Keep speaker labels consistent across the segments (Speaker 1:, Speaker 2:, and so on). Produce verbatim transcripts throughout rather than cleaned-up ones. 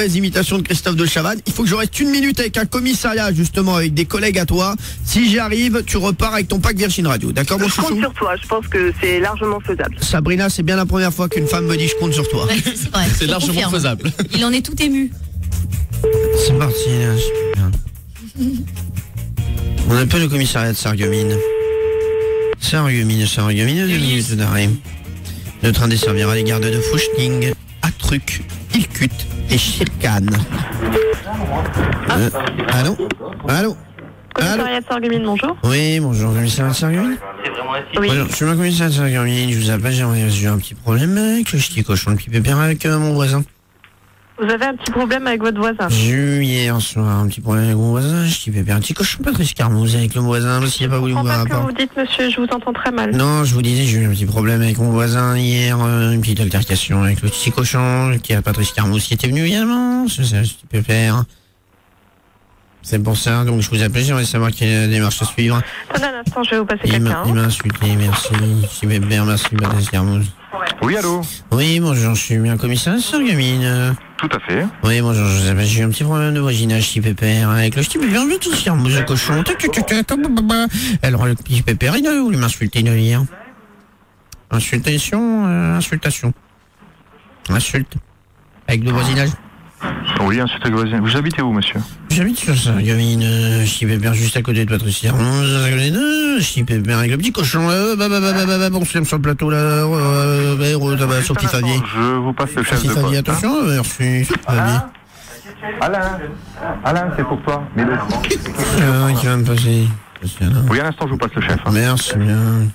Speaker 1: mauvaise imitation de Christophe de Chavannes. Il faut que je reste une minute avec un commissariat, justement, avec des collègues à toi. Si j'y arrive, tu repars avec ton pack Virgin Radio. D'accord, mon
Speaker 2: Je compte
Speaker 1: chouchou?
Speaker 2: sur toi, je pense que c'est largement faisable.
Speaker 1: Sabrina, c'est bien la première fois qu'une femme me dit je compte sur toi.
Speaker 3: Ouais, c'est vrai,
Speaker 4: C'est
Speaker 3: je
Speaker 4: largement
Speaker 3: confirme.
Speaker 4: faisable.
Speaker 3: Il en est tout ému.
Speaker 1: C'est parti, là, super. On appelle le commissariat de Sarreguemines. Sarreguemines, Sarreguemines, deux minutes d'arrêt. Le train desservira les gardes de Fouchting, Atruc, Ilcut et Chircan. Euh, allô Allô Allô
Speaker 2: Commissariat de Sarreguemines, bonjour.
Speaker 1: Oui, bonjour, commissariat de Sarreguemines.
Speaker 2: Oui.
Speaker 1: Bonjour, je suis le commissaire de Sarreguemines, je vous appelle, j'ai j'ai un petit problème avec le ch'ti cochon, le petit pépère avec euh, mon voisin.
Speaker 2: Vous avez un petit problème avec votre voisin?
Speaker 1: J'ai eu hier soir un petit problème avec mon voisin, je dis un petit cochon Patrice Carmouze avec le voisin, parce qu'il n'y a pas voulu
Speaker 2: Je
Speaker 1: me
Speaker 2: comprends
Speaker 1: voir
Speaker 2: pas ce que
Speaker 1: rapport.
Speaker 2: vous dites, monsieur, je vous entends très mal.
Speaker 1: Non, je vous disais, j'ai eu un petit problème avec mon voisin hier, euh, une petite altercation avec le petit cochon, qui a Patrice Carmouze qui était venu également, c'est ça, petit pépère. C'est pour ça, donc je vous appelle, j'aimerais savoir quelle est la démarche à suivre.
Speaker 2: Attendez un instant, je vais vous passer
Speaker 1: Il m'a
Speaker 2: quelqu'un.
Speaker 1: il m'a insulté, merci, petit pépère, merci Patrice Carmouze.
Speaker 5: Oui, allô?
Speaker 1: Oui, bonjour, je suis bien commissaire de Sarreguemines.
Speaker 5: Tout à fait.
Speaker 1: Oui, bonjour, je vous appelle, j'ai eu un petit problème de voisinage, petit pépère, avec le petit pépère, je vais tout faire, mousse de cochon, tac, tac, tac, tac, blablabla. Alors, le petit pépère, il a voulu m'insulter, il a dit, hein. Insultation, euh, insultation. Insulte. Avec le voisinage.
Speaker 5: Oui, ensuite, avec voisin. Vous habitez où, monsieur?
Speaker 1: J'habite sur Sarreguemines, euh, petit pépère juste à côté de Patrice Carmouze, à côté de petit pépère avec le petit cochon, euh, bah, bah, bah, bah, bah, bah, bon, c'est sur le plateau, là, euh, euh, euh, euh, sur Petit Favier.
Speaker 5: Je vous passe le chef
Speaker 1: Petit
Speaker 5: de
Speaker 1: Favier,
Speaker 5: poste.
Speaker 1: attention, euh, merci, sur Favier.
Speaker 5: Alain, Alain, c'est pour toi. Mais le...
Speaker 1: Ah, qui va me passer.
Speaker 5: Oui, à l'instant, je vous passe le chef. Hein.
Speaker 1: Merci bien.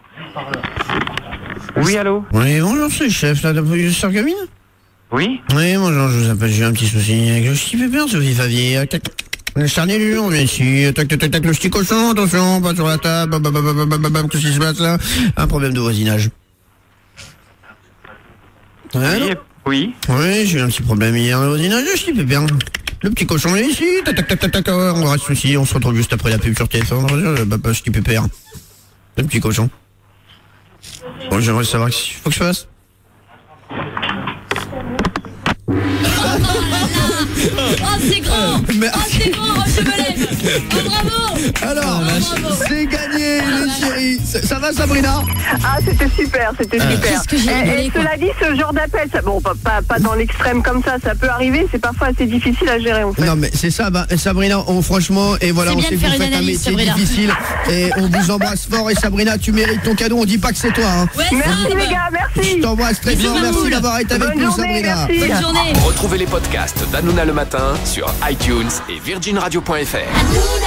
Speaker 5: Oui, allô?
Speaker 1: Oui, bonjour, c'est le chef, là, de Sarreguemines.
Speaker 5: Oui?
Speaker 1: Oui, bonjour, je vous appelle, j'ai un petit souci avec le petit pépère, Sophie Favier. Tac, tac, le charnier, on vient ici. Tac, tac, tac, tac, le petit cochon, attention, pas sur la table. Bam, bam, bam, bam, bam, bam, bam, qu'est-ce qui se passe là? Un problème de voisinage. Allô?
Speaker 5: Oui, oui.
Speaker 1: Oui, j'ai eu un petit problème hier, le voisinage, le petit pépère. Le petit cochon est ici. Tac, tac, tac, tac, tac, on reste ici, on se retrouve juste après la pub sur T F un. Le petit pépère. Le petit cochon. Bon, j'aimerais savoir ce qu'il faut que je fasse.
Speaker 3: Oh, c'est grand.
Speaker 1: Mais-
Speaker 3: Oh, c'est grand, oh, je me lève. Oh, bravo.
Speaker 1: Alors,
Speaker 3: bravo.
Speaker 1: c'est gagné, les chéris. Ça, ça va, Sabrina?
Speaker 2: Ah, c'était super, c'était super.
Speaker 3: Qu'est-ce que j'ai
Speaker 2: Et-
Speaker 3: rigolé,
Speaker 2: et
Speaker 3: quoi.
Speaker 2: cela dit, ce genre d'appel, ça, bon, pas, pas, pas dans l'extrême comme ça, ça peut arriver, c'est parfois assez difficile à gérer, en fait.
Speaker 1: Non, mais c'est ça, bah, Sabrina, on, franchement, et voilà,
Speaker 3: C'est
Speaker 1: on
Speaker 3: bien
Speaker 1: sait
Speaker 3: de
Speaker 1: que vous
Speaker 3: faire une
Speaker 1: faites un
Speaker 3: analyse,
Speaker 1: métier
Speaker 3: Sabrina.
Speaker 1: difficile, et on vous embrasse fort, et Sabrina, tu mérites ton cadeau, on dit pas que c'est toi, hein.
Speaker 3: Ouais,
Speaker 2: Merci
Speaker 3: Sab.
Speaker 2: les gars,
Speaker 1: Je
Speaker 2: merci.
Speaker 1: t'embrasse très
Speaker 3: Bisous,
Speaker 1: fort, merci
Speaker 3: Mamoul.
Speaker 1: d'avoir été avec
Speaker 2: Bonne
Speaker 1: nous,
Speaker 2: journée,
Speaker 1: Sabrina.
Speaker 2: merci.
Speaker 3: Bonne journée.
Speaker 4: Retrouvez les podcasts d'Hanouna le matin sur iTunes et virgin radio point f r.